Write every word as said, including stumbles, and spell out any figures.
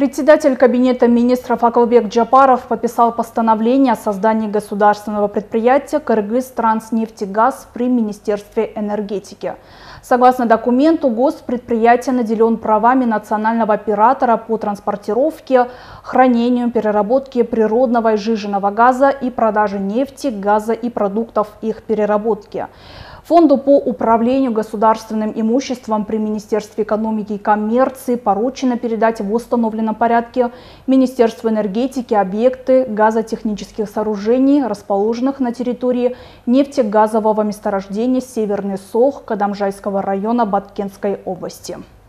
Председатель Кабинета министров Акылбек Джапаров подписал постановление о создании государственного предприятия «Кыргызтранснефтегаз» при Министерстве энергетики. Согласно документу, госпредприятие наделен правами национального оператора по транспортировке, хранению, переработке природного и сжиженного газа и продаже нефти, газа и продуктов их переработки. Фонду по управлению государственным имуществом при Министерстве экономики и коммерции поручено передать в установленном порядке Министерству энергетики объекты газотехнических сооружений, расположенных на территории нефтегазового месторождения «Северный Сох» Кадамжайского района Баткенской области.